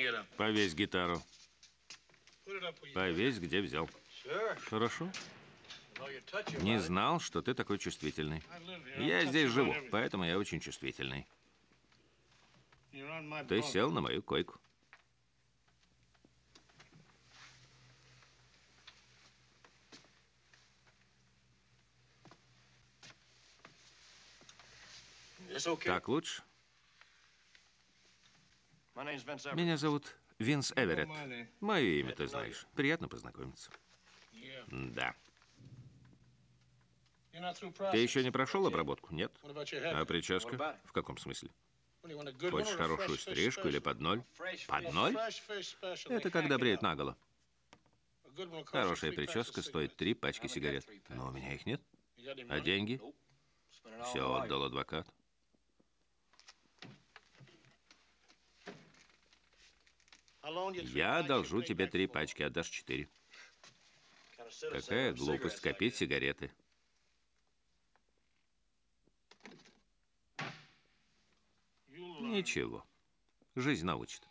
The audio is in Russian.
Повесь гитару. Повесь, где взял. Хорошо. Не знал, что ты такой чувствительный. Я здесь живу, поэтому я очень чувствительный. Ты сел на мою койку. Так лучше? Меня зовут Винс Эверетт. Мое имя ты знаешь. Приятно познакомиться. Да. Ты еще не прошел обработку, нет? А прическа? В каком смысле? Хочешь хорошую стрижку или под ноль? Под ноль? Это когда бреют наголо. Хорошая прическа стоит 3 пачки сигарет. Но у меня их нет. А деньги? Все отдал адвокат. Я одолжу тебе 3 пачки, отдашь 4. Какая глупость копить сигареты. Ничего. Жизнь научит.